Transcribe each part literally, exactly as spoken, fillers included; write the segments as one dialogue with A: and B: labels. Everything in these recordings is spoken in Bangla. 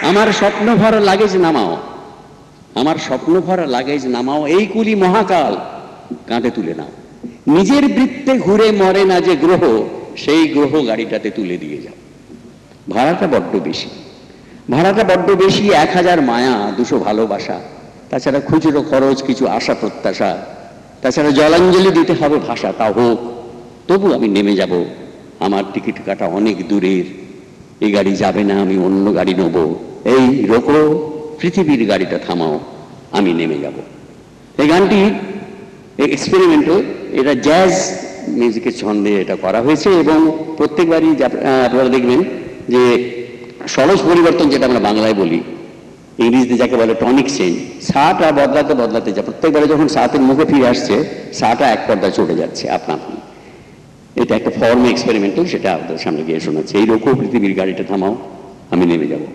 A: আমার স্বপ্ন ভরা লাগেজ নামাও, আমার স্বপ্ন ভরা লাগেজ নামাও, এই কুলি মহাকাল কাঁধে তুলে নাও। নিজের বৃত্তে ঘুরে মরে না যে গ্রহ, সেই গ্রহ গাড়িটাতে তুলে দিয়ে যাও। ভাড়াটা বড্ড বেশি, ভাড়াটা বড্ড বেশি। এক হাজার মায়া, দুশো ভালোবাসা, তাছাড়া খুচরো খরচ, কিছু আশা প্রত্যাশা, তাছাড়া জলাঞ্জলি দিতে হবে ভাষা। তা হোক, তবু আমি নেমে যাব। আমার টিকিট কাটা অনেক দূরের, এই গাড়ি যাবে না, আমি অন্য গাড়ি নেব। এই রোকো পৃথিবীর গাড়িটা থামাও, আমি নেমে যাব। এই গানটি এক্সপেরিমেন্টাল, এটা জ্যাজ মিউজিকের ছন্দে এটা করা হয়েছে এবং প্রত্যেকবারই আপনারা দেখবেন যে সরস পরিবর্তন, যেটা আমরা বাংলায় বলি, ইংরেজিতে যাকে বলে টনিক চেঞ্জ, সাটা বদলাতে বদলাতে যা প্রত্যেকবারে যখন সাতের মুখে ফিরে আসছে, সাটা এক পর্দা চলে যাচ্ছে আপনা আপনি। এটা একটা ফর্ম এক্সপেরিমেন্টাল, সেটা আপনাদের সামনে গিয়ে শোনাচ্ছে। এই রোকো পৃথিবীর গাড়িটা থামাও, আমি নেমে যাব।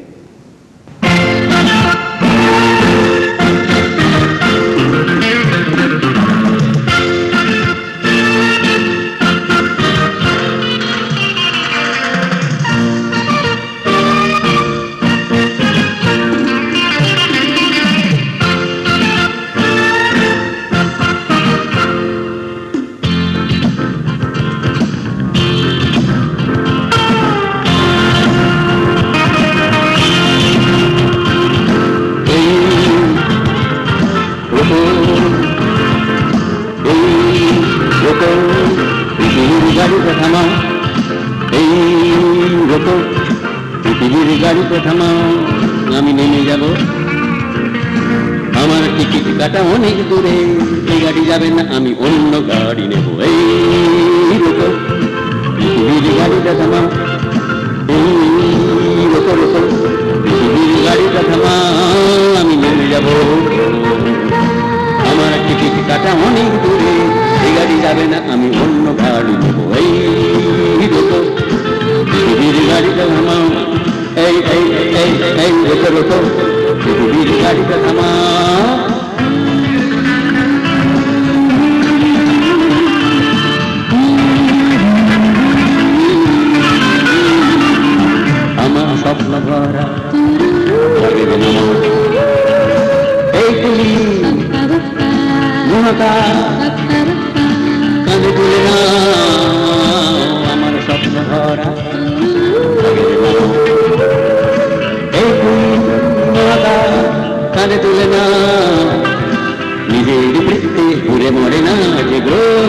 A: পৃথিবীর গাড়িতে থামাও, আমি নেমে যাব। আমার টিকিট কাটা অনেক দূরে, এই গাড়ি যাবে না, আমি অন্য গাড়ি নেব। এই রোকো পৃথিবীর গাড়িটা থামাও, এই রোকো রোকো পৃথিবীর গাড়িটা থামাও, আমি নেমে যাব। আমার টিকিট কাটা অনেক দূরে, এই গাড়ি যাবে না, আমি অন্য গাড়ি নেব। এই রোকো পৃথিবীর গাড়িটা থামাও, এই এই এই এই রোকো রোকো পৃথিবীর গাড়িটা থামাও। আমার স্বপ্ন ভরা লাগেজ নামাও, এই কুলি মহাকাল কাঁধে তুলে নাও। আমার স্বপ্ন ভরা কাঁধে তুলে না, নিজের বৃত্তে ঘুরে মরে না যে গ্রহ,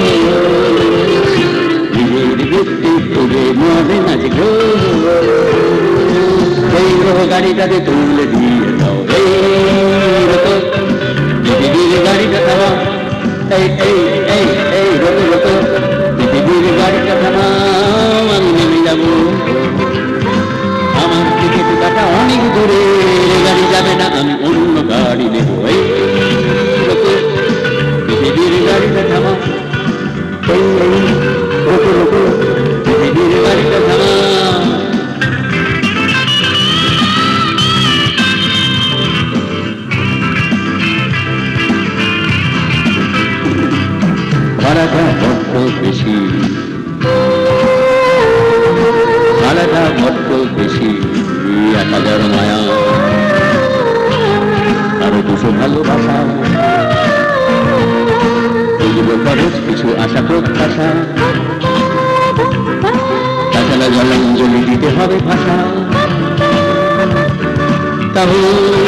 A: নিজের বৃত্তে ঘুরে মরে না যে গ্রহ, এই গ্রহ গাড়িটাকে তুলে দিয়ে দাও। এই রোকো পৃথিবীর গাড়িটা থামাও, এই এই এই এই রোকো রোকো পৃথিবীর গাড়িটা থামাও, আমি নেমে যাব। আমার টিকিট কাটা অনেক দূরে, গাড়ি যাবে না, আমি অন্য গাড়ি নেব। এই রোকো পৃথিবীর গাড়িটা থামাও, এই এই রোকো রোকো পৃথিবীর গাড়িটা থামাও। ভাড়াটা বড্ড বেশি, ভাড়াটা বড্ড বেশি। এক হাজার মায়া, আরো দুশো ভালোবাসা, খুচরো খরচ, কিছু আশা প্রত্যাশা, তাছাড়া জলাঞ্জলি দিতে হবে ভাষা। তাহলে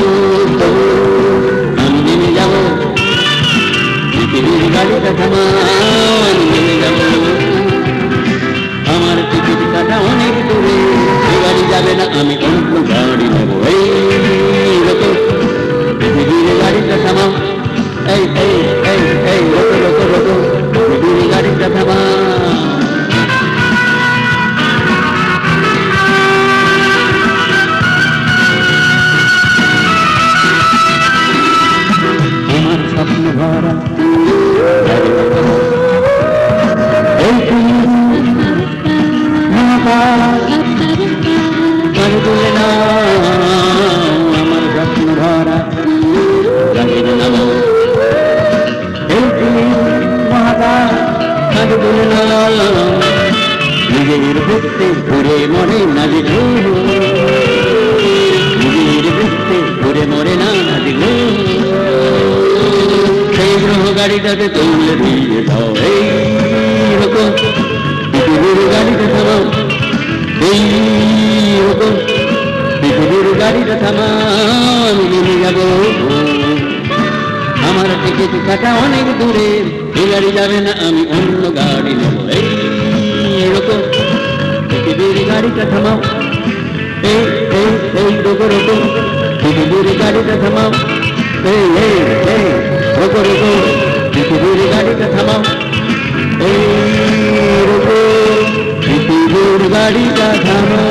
A: আমি নেমে যাব, পৃথিবীর গাড়িটা থামাও, আমি নেমে যাব। আমার টিকিট কাটা অনেক দূরে, এই গাড়ি যাবে না, আমি অন্য গাড়ি নেব। এই রোকো পৃথিবীর গাড়িটা থামাও, এই এই এই এই রোকো রোকো রোকো পৃথিবীর গাড়িটা থামাও। আমার স্বপ্ন ভরা এই তুমি মহাকাল কাঁধে তুলে না, গাড়িটাতে তুলে দিয়ে দাও, এই রকম পৃথিবীর গাড়িটা থামাও, এই রকম পৃথিবীর গাড়িটা থামাও, আমি নেমে যাবো। আমার টিকিট কাটা অনেক দূরে, এই গাড়ি যাবে না, আমি অন্য গাড়ি নেব, এই রকম পৃথিবীর গাড়িটা থামাও, এই এই এই রোকো রোকো পৃথিবীর গাড়িটা থামাও, এই এই এই রোকো রোকো পৃথিবীর গাড়িটা থামাও, এই রোকো পৃথিবীর গাড়িটা থামাও।